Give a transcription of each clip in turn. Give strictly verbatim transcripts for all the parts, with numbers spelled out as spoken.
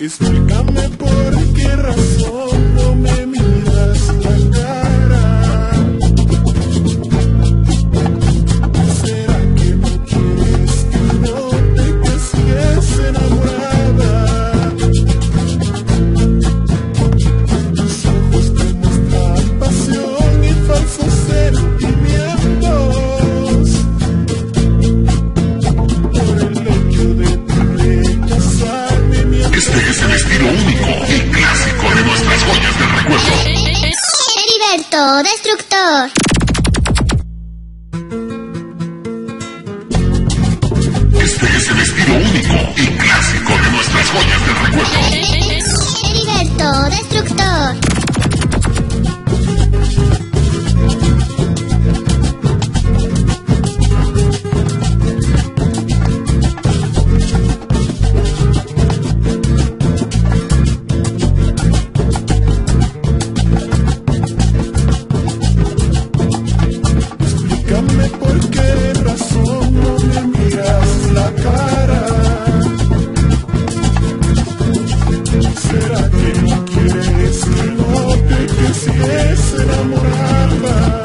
Explícame por qué razón no me miras la cara. ¿Será que no quieres que note que sigues enamorada? Tus ojos te muestran pasión y falsos sentimientos. Por el hecho de tu rechazarme, mi amor. Este es el estilo único y clásico de nuestras joyas del recuerdo. Heriberto Destructor. Este es el estilo único y clásico de nuestras joyas del recuerdo. Heriberto Destructor. Explícame por qué razón no me miras la cara. ¿Será que no quieres que note que sigues enamorada?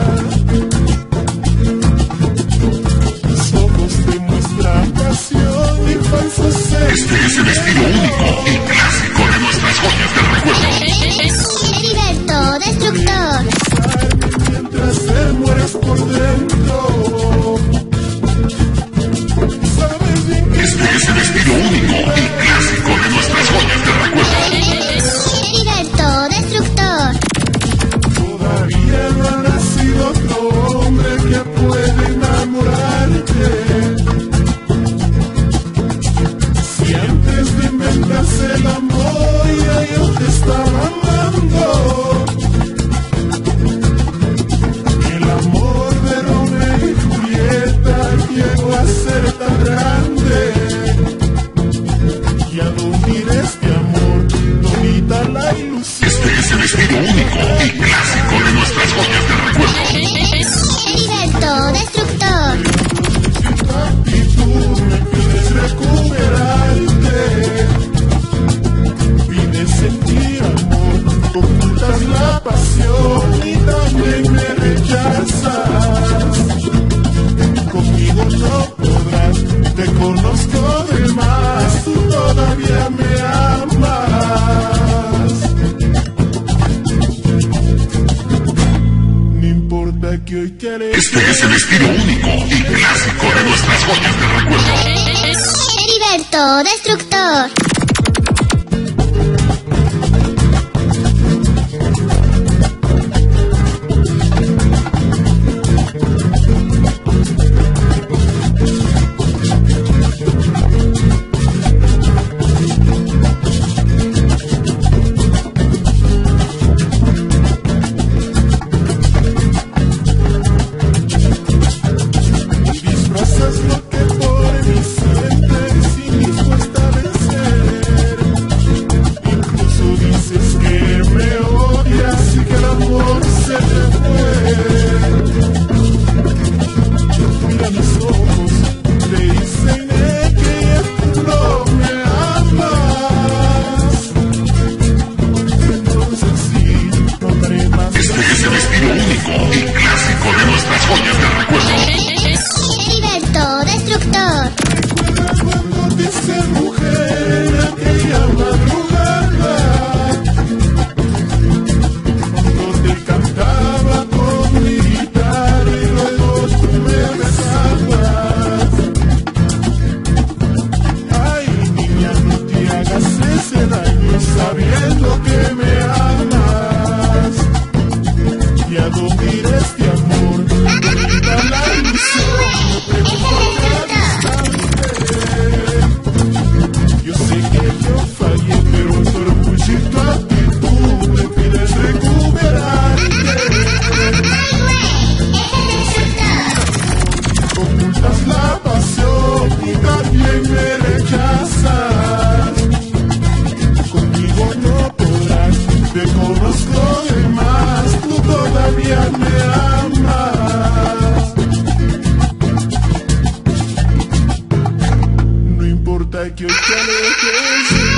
Tus ojos te muestran pasión y falsos sentimientos. Este es el estilo único y clásico de nuestras joyas del recuerdo. Heriberto Destructor. Mientras te mueres por dentro. Sabes bien que Este es el estilo único y clásico de nuestras joyas del recuerdo. Heriberto Destructor. todavía no ha nacido otro hombre que pueda enamorarte. Si antes de inventarse el amor ya yo te estaba amando. El amor de Romeo y Julieta llegó a ser tan grande. Y a dormir este amor, bonita la ilusión. Este es el estilo único y clásico de nuestras joyas del recuerdo. Heriberto Destructor. Tu actitud me pides recuperarte. Pides sentir amor, ocultas la pasión y también me rechazas. Conmigo no podrás, te conozco de más, tú todavía me amas. No importa que hoy te alejes. Este es el estilo único y clásico de nuestras joyas del recuerdo. Heriberto Destructor. Y disfrazas lo que por mí sientes y dispuesta a vencer. Incluso dices que me odias y que el amor se te fue. Mira mis ojos, te dicen que tú no me amas. Entonces sí, no haré más. Este es el estilo único y clásico de nuestras joyas del recuerdo. Heriberto Destructor. Recuerda cuando te hice mujer en aquella madrugada, cuando te cantaba con mi guitarra y luego tú me besabas. Ay, niña, no te hagas ese daño sabiendo que me amas. Y a dormir este amor, bonita la ilusión, no te yo sé que yo fallé, pero tu orgullo y tu actitud me pides recuperarte. Ocultas la pasión y también me rechazas. Conmigo no podrás, te conozco de más, tú todavía me amas. No importa que hoy te alejes.